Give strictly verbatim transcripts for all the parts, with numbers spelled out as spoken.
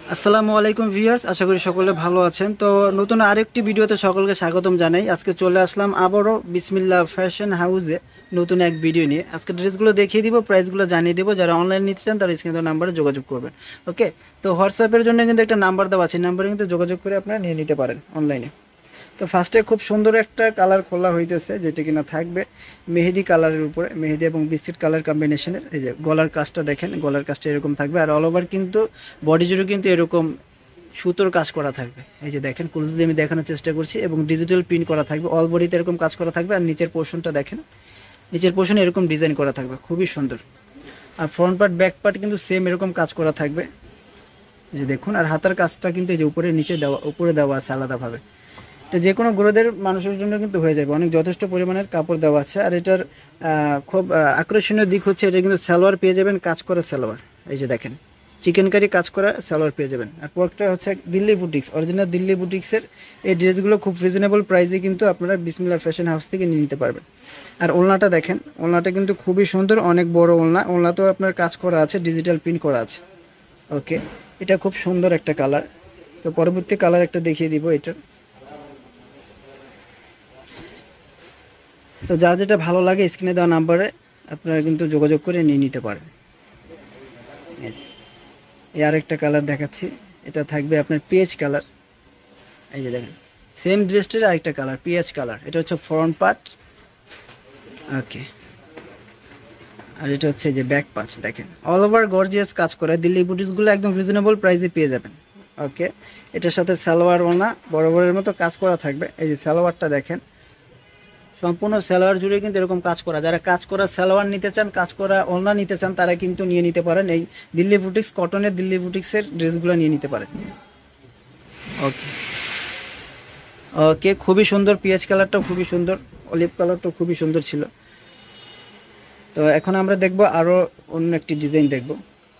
আসসালামু আলাইকুম ভিউয়ার্স, আশা করি সকলে ভালো আছেন। তো নতুন আরেকটি ভিডিওতে সকলকে স্বাগতম জানাই। আজকে চলে আসলাম আবারও বিসমিল্লাহ ফ্যাশন হাউসে নতুন এক ভিডিও নিয়ে। আজকে ড্রেসগুলো দেখিয়ে দিব, প্রাইসগুলো জানিয়ে দেবো। যারা অনলাইন নিতে চান তারা স্ক্রিনে নাম্বারে যোগাযোগ করবেন। ওকে, তো হোয়াটসঅ্যাপের জন্য কিন্তু একটা নাম্বার দেওয়া আছে, নাম্বারে কিন্তু যোগাযোগ করে আপনারা নিয়ে নিতে পারেন অনলাইনে। তো ফার্স্টে খুব সুন্দর একটা কালার খোলা হইতেছে, যেটা কিনা থাকবে মেহেদি কালারের উপরে, মেহেদি এবং বিস্কিট কালার কম্বিনেশনের। এই যে গলার কাজটা দেখেন, গলার কাজটা এরকম থাকবে, আর অল ওভার কিন্তু বডি জুড়ে কিন্তু এরকম সুতোর কাজ করা থাকবে। এই যে দেখেন, ক্লোজ দিয়ে আমি দেখানোর চেষ্টা করছি, এবং ডিজিটাল প্রিন্ট করা থাকবে, অল বডিতে এরকম কাজ করা থাকবে। আর নিচের পোর্শনটা দেখেন, নিচের পোর্শনে এরকম ডিজাইন করা থাকবে, খুবই সুন্দর। আর ফ্রন্ট পার্ট ব্যাক পার্ট কিন্তু সেম এরকম কাজ করা থাকবে, এই যে দেখুন। আর হাতার কাজটা কিন্তু এই যে উপরে নিচে দেওয়া, উপরে দেওয়া আছে আলাদাভাবে। এটা যে কোনো গ্রোদের মানুষের জন্য কিন্তু হয়ে যাবে, অনেক যথেষ্ট পরিমাণের কাপড় দেওয়া আছে। আর এটার খুব আকর্ষণীয় দিক হচ্ছে এটা কিন্তু সালোয়ার পেয়ে যাবেন কাজ করা সালোয়ার। এই যে দেখেন, চিকেন কারি কাজ করা সালোয়ার পেয়ে যাবেন। আর প্রোডাক্টটা হচ্ছে দিল্লি বুটিক্স, অরিজিনাল দিল্লি বুটিক্সের এই ড্রেসগুলো খুব রিজনেবল প্রাইসে কিন্তু আপনারা বিসমিল্লাহ ফ্যাশন হাউস থেকে নিয়ে নিতে পারবেন। আর ওলনাটা দেখেন, ওলনাটা কিন্তু খুবই সুন্দর, অনেক বড় ওলনা। ওলনাতেও আপনার কাজ করা আছে, ডিজিটাল প্রিন্ট করা আছে। ওকে, এটা খুব সুন্দর একটা কালার। তো পরবর্তী কালার একটা দেখিয়ে দিব এটার। তো যা যেটা ভালো লাগে স্ক্রিনে দেওয়া নাম্বারে আপনারা কিন্তু যোগাযোগ করে নিয়ে নিতে পারেন। এই আরেকটা কালার দেখাচ্ছি, এটা থাকবে আপনার পিএইচ কালার। এই যে দেখেন, সেম ড্রেসটার আরেকটা কালার পিএইচ কালার। এটা হচ্ছে ফ্রন্ট পার্ট। ওকে, আর এটা হচ্ছে যে ব্যাক পার্ট। দেখেন অল ওভার গর্জিয়াস কাজ করে, দিল্লি বুটিক্সগুলো একদম রিজনেবল প্রাইসে পেয়ে যাবেন। ওকে, এটার সাথে সালোয়ার ওনা বরাবরের মতো কাজ করা থাকবে। এই যে সালোয়ারটা দেখেন, সম্পূর্ণ সালোয়ার জুড়ে কিন্তু এরকম কাজ করা। যারা কাজ করা সালোয়ার নিতে চান, কাজ করা ওড়না নিতে চান, তারা কিন্তু নিয়ে নিতে পারেন এই দিল্লি বুটিক্স, কটনের দিল্লি বুটিক্সের ড্রেসগুলো নিয়ে নিতে পারেন। ওকে ওকে খুবই সুন্দর, পিএইচ কালারটাও খুবই সুন্দর, অলিভ কালারটাও খুবই সুন্দর ছিল। তো এখন আমরা দেখব আরও অন্য একটি ডিজাইন দেখব।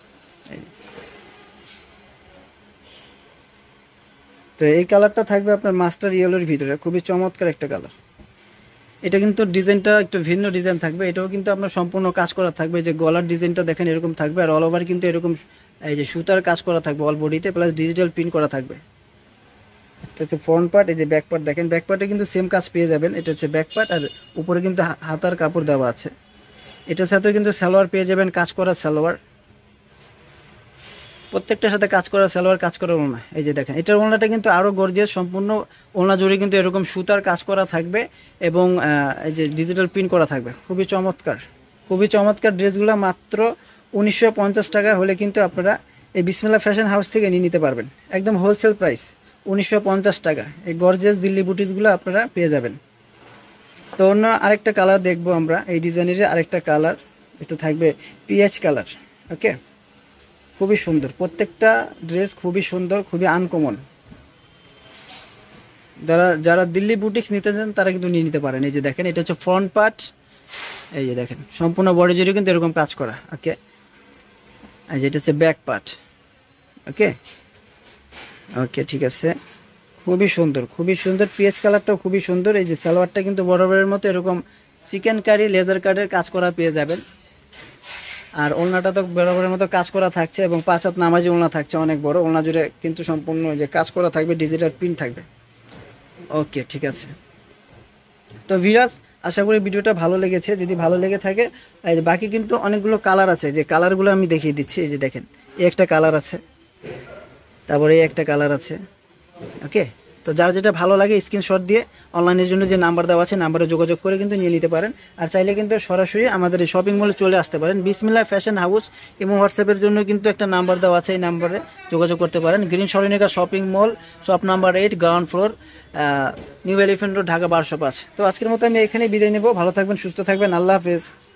তো এই কালারটা থাকবে আপনার মাস্টার ইয়েলোর ভিতরে, খুবই চমৎকার একটা কালার। এটা কিন্তু ডিজাইনটা একটু ভিন্ন ডিজাইন থাকবে, এটাও কিন্তু আপনার সম্পূর্ণ কাজ করা থাকবে। যে গলার ডিজাইনটা দেখেন এরকম থাকবে, আর অল ওভার কিন্তু এরকম এই যে সুতার কাজ করা থাকবে অল বডিতে, প্লাস ডিজিটাল প্রিন্ট করা থাকবে। এটা হচ্ছে ফ্রন্ট পার্ট। এই যে ব্যাক পার্ট দেখেন, ব্যাক পার্টে কিন্তু সেম কাজ পেয়ে যাবেন। এটা হচ্ছে ব্যাক পার্ট, আর উপরে কিন্তু হাতার কাপড় দেওয়া আছে। এটার সাথেও কিন্তু সালোয়ার পেয়ে যাবেন কাজ করা সালোয়ার, প্রত্যেকটার সাথে কাজ করা সালোয়ার, কাজ করা ওড়না। এই যে দেখেন, এটার ওড়নাটা কিন্তু আরও গর্জিয়াস, সম্পূর্ণ ওড়না জুড়ে কিন্তু এরকম সুতার কাজ করা থাকবে, এবং এই যে ডিজিটাল প্রিন্ট করা থাকবে। খুবই চমৎকার, খুবই চমৎকার ড্রেসগুলো মাত্র উনিশশো পঞ্চাশ টাকা হলে কিন্তু আপনারা এই বিসমিল্লাহ ফ্যাশন হাউস থেকে নিয়ে নিতে পারবেন। একদম হোলসেল প্রাইস উনিশশো পঞ্চাশ টাকা এই গর্জিয়াস দিল্লি বুটিক্সগুলো আপনারা পেয়ে যাবেন। তো অন্য আরেকটা কালার দেখবো আমরা, এই ডিজাইনের আরেকটা কালার, এটা থাকবে পিএইচ কালার। ওকে, খুবই সুন্দর, প্রত্যেকটা ড্রেস খুবই সুন্দর, খুবই আনকমন। যারা যারা দিল্লি বুটিক্স নিতে চান তারা কিন্তু নিয়ে নিতে পারেন। এই যে দেখেন, এটা হচ্ছে ফ্রন্ট পার্ট। এই যে দেখেন, সম্পূর্ণ বডি জুড়ে কিন্তু এরকম কাজ করা। ওকে, এই যে এটা হচ্ছে ব্যাক পার্ট। ওকে ওকে ঠিক আছে, খুবই সুন্দর, খুবই সুন্দর। পিএইচ কালারটাও খুবই সুন্দর। এই যে সালোয়ারটা কিন্তু বরাবরের মতো এরকম চিকেন কারি লেজার কাটের কাজ করা পেয়ে যাবেন। আর ওলনাটা তো বরাবরের মতো কাজ করা থাকছে, এবং পাঁচ হাত নামাজি ওলনা থাকছে, অনেক বড় ওলনা জুড়ে কিন্তু সম্পূর্ণ যে কাজ করা থাকবে, ডিজিটাল প্রিন্ট থাকবে। ওকে ঠিক আছে। তো ভিউয়ার্স, আশা করি ভিডিওটা ভালো লেগেছে। যদি ভালো লেগে থাকে, বাকি কিন্তু অনেকগুলো কালার আছে, যে কালারগুলো আমি দেখিয়ে দিচ্ছি। এই যে দেখেন, এই একটা কালার আছে, তারপরে এই একটা কালার আছে। ওকে, তো যার যেটা ভালো লাগে স্ক্রিনশট দিয়ে অনলাইনের জন্য যে নাম্বার দেওয়া আছে নাম্বারে যোগাযোগ করে কিন্তু নিয়ে নিতে পারেন। আর চাইলে কিন্তু সরাসরি আমাদের এই শপিং মলে চলে আসতে পারেন, বিসমিল্লাহ ফ্যাশন হাউস। এবং হোয়াটসঅ্যাপের জন্য কিন্তু একটা নাম্বার দেওয়া আছে, এই নাম্বারে যোগাযোগ করতে পারেন। Green Saranika shopping mall, shop number eight, ground floor, new elephant road, Dhaka বারোশো পাঁচ। তো আজকের মতো আমি এখানে বিদায় নেব। ভালো থাকবেন, সুস্থ থাকবেন, আল্লাহ হাফেজ।